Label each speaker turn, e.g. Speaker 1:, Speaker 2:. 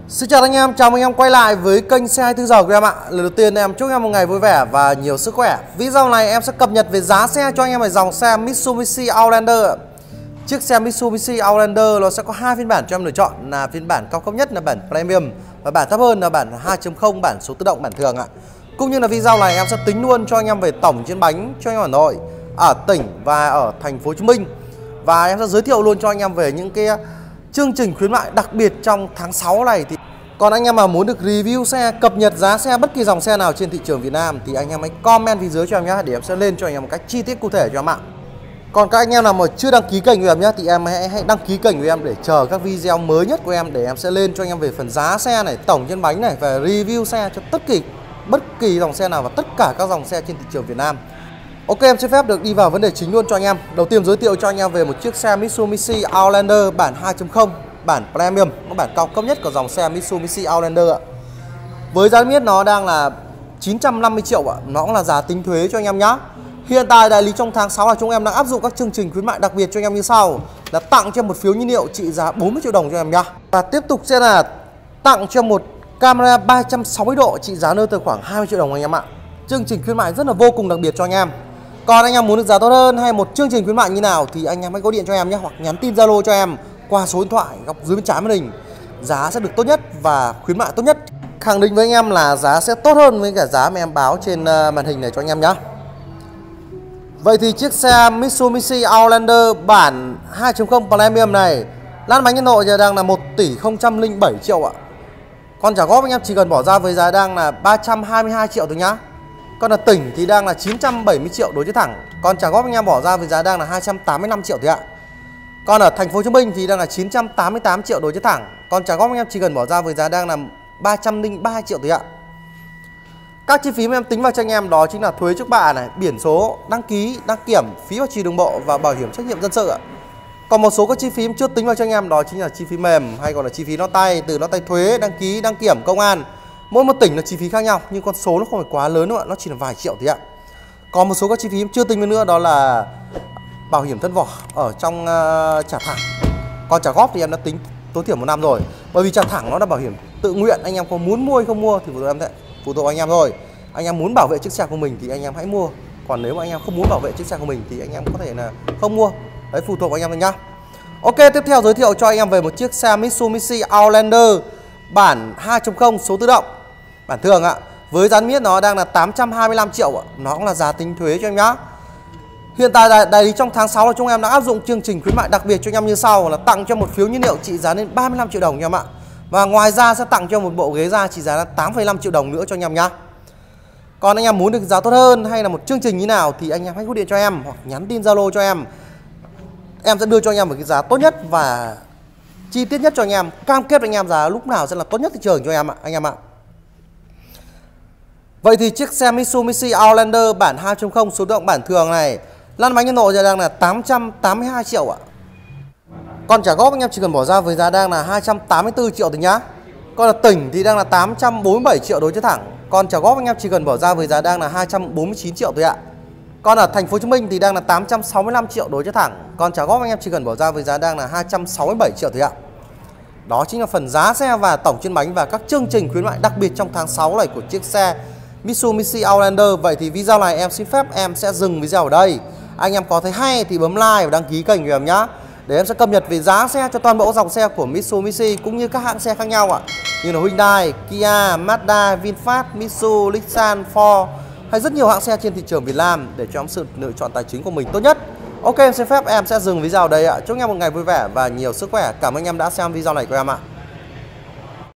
Speaker 1: Xin chào anh em, chào mừng anh em quay lại với kênh xe 24 giờ của em ạ. Lần đầu tiên em chúc em một ngày vui vẻ và nhiều sức khỏe. Video này em sẽ cập nhật về giá xe cho anh em về dòng xe Mitsubishi Outlander. Chiếc xe Mitsubishi Outlander nó sẽ có hai phiên bản cho em lựa chọn, là phiên bản cao cấp nhất là bản Premium và bản thấp hơn là bản 2.0 bản số tự động bản thường ạ. Cũng như là video này em sẽ tính luôn cho anh em về tổng trên bánh cho anh em Hà Nội, ở tỉnh và ở thành phố Hồ Chí Minh. Và em sẽ giới thiệu luôn cho anh em về những cái chương trình khuyến mại đặc biệt trong tháng 6 này. Thì còn anh em mà muốn được review xe, cập nhật giá xe bất kỳ dòng xe nào trên thị trường Việt Nam thì anh em hãy comment phía dưới cho em nhé, để em sẽ lên cho anh em một cách chi tiết cụ thể cho em ạ. Còn các anh em nào mà chưa đăng ký kênh của em nhé thì em hãy đăng ký kênh của em để chờ các video mới nhất của em, để em sẽ lên cho anh em về phần giá xe này, tổng trên bánh này, và review xe cho bất kỳ dòng xe nào và tất cả các dòng xe trên thị trường Việt Nam. Ok, em xin phép được đi vào vấn đề chính luôn cho anh em. Đầu tiên giới thiệu cho anh em về một chiếc xe Mitsubishi Outlander bản 2.0 bản Premium, nó bản cao cấp nhất của dòng xe Mitsubishi Outlander ạ. Với giá niêm yết nó đang là 950 triệu ạ, nó cũng là giá tính thuế cho anh em nhá. Hiện tại đại lý trong tháng 6 là chúng em đang áp dụng các chương trình khuyến mại đặc biệt cho anh em như sau: là tặng cho một phiếu nhiên liệu trị giá 40 triệu đồng cho em nhá. Và tiếp tục sẽ là tặng cho một camera 360 độ trị giá nơi từ khoảng 20 triệu đồng anh em ạ. Chương trình khuyến mại rất là vô cùng đặc biệt cho anh em. Còn anh em muốn được giá tốt hơn hay một chương trình khuyến mại như nào thì anh em hãy gọi điện cho em nhé, hoặc nhắn tin Zalo cho em qua số điện thoại góc dưới bên trái màn hình. Giá sẽ được tốt nhất và khuyến mại tốt nhất. Khẳng định với anh em là giá sẽ tốt hơn với cả giá mà em báo trên màn hình này cho anh em nhé. Vậy thì chiếc xe Mitsubishi Outlander bản 2.0 Premium này, lăn bánh Hà Nội giờ đang là 1 tỷ 007 triệu ạ. Còn trả góp anh em chỉ cần bỏ ra với giá đang là 322 triệu thôi nhá. Còn là tỉnh thì đang là 970 triệu đối với thẳng. Còn trả góp anh em bỏ ra với giá đang là 285 triệu thôi ạ. Còn ở thành phố Hồ Chí Minh thì đang là 988 triệu đối với thẳng. Còn trả góp anh em chỉ cần bỏ ra với giá đang là 303 triệu thôi ạ. Các chi phí mà em tính vào cho anh em đó chính là thuế trước bạ này, biển số, đăng ký, đăng kiểm, phí bảo trì đường bộ và bảo hiểm trách nhiệm dân sự ạ. Còn một số các chi phí em chưa tính vào cho anh em đó chính là chi phí mềm, hay còn là chi phí lót tay, từ lót tay thuế, đăng ký, đăng kiểm, công an. Mỗi một tỉnh là chi phí khác nhau, nhưng con số nó không phải quá lớn đâu ạ, nó chỉ là vài triệu thôi ạ. Còn một số các chi phí em chưa tính nữa đó là bảo hiểm thân vỏ ở trong trả thẳng. Còn trả góp thì em đã tính tối thiểu 1 năm rồi. Bởi vì trả thẳng nó là bảo hiểm tự nguyện, anh em có muốn mua hay không mua thì phụ thuộc anh em thôi. Anh em muốn bảo vệ chiếc xe của mình thì anh em hãy mua. Còn nếu mà anh em không muốn bảo vệ chiếc xe của mình thì anh em có thể là không mua. Đấy, phụ thuộc anh em thôi nhá. Ok, tiếp theo giới thiệu cho anh em về một chiếc xe Mitsubishi Outlander bản 2.0 số tự động bản thường ạ. Với giá niêm yết nó đang là 825 triệu ạ. Nó cũng là giá tính thuế cho em nhá. Hiện tại đại lý trong tháng 6 là chúng em đã áp dụng chương trình khuyến mại đặc biệt cho anh em như sau: là tặng cho một phiếu nhiên liệu trị giá đến 35 triệu đồng nha em ạ. Và ngoài ra sẽ tặng cho một bộ ghế da trị giá là 8,5 triệu đồng nữa cho anh em nhá. Còn anh em muốn được giá tốt hơn hay là một chương trình như nào thì anh em hãy gọi điện cho em hoặc nhắn tin Zalo cho em. Em sẽ đưa cho anh em một cái giá tốt nhất và chi tiết nhất cho anh em, cam kết với anh em giá lúc nào sẽ là tốt nhất thị trường cho em ạ, anh em ạ. Vậy thì chiếc xe Mitsubishi Outlander bản 2.0 số tự động bản thường này, lăn bánh Hà Nội giờ đang là 882 triệu ạ. Còn trả góp anh em chỉ cần bỏ ra với giá đang là 284 triệu thôi nhá. Còn là tỉnh thì đang là 847 triệu đối với thẳng. Còn trả góp anh em chỉ cần bỏ ra với giá đang là 249 triệu thôi ạ. Còn ở thành phố Hồ Chí Minh thì đang là 865 triệu đối với thẳng. Còn trả góp anh em chỉ cần bỏ ra với giá đang là 267 triệu thôi ạ. Đó chính là phần giá xe và tổng trên bánh và các chương trình khuyến mại đặc biệt trong tháng 6 này của chiếc xe Mitsubishi Outlander. Vậy thì video này em xin phép em sẽ dừng video ở đây. Anh em có thấy hay thì bấm like và đăng ký kênh của em nhá, để em sẽ cập nhật về giá xe cho toàn bộ dòng xe của Mitsubishi cũng như các hãng xe khác nhau ạ, như là Hyundai, Kia, Mazda, VinFast, Mitsubishi, Nissan, Ford hay rất nhiều hãng xe trên thị trường Việt Nam, để cho em sự lựa chọn tài chính của mình tốt nhất. Ok, em xin phép em sẽ dừng video ở đây ạ. Chúc anh em một ngày vui vẻ và nhiều sức khỏe. Cảm ơn anh em đã xem video này của em ạ.